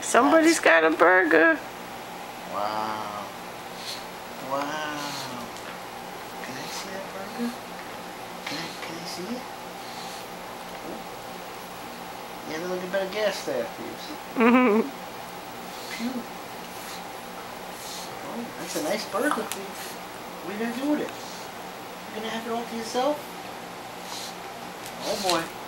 Somebody's got a burger. Wow. Wow. Can I see that burger? Can I see it? Yeah, a little bit of gas there, please. Phew. Oh, that's a nice burger. What are you going to do with it? You're going to have it all to yourself? Oh boy.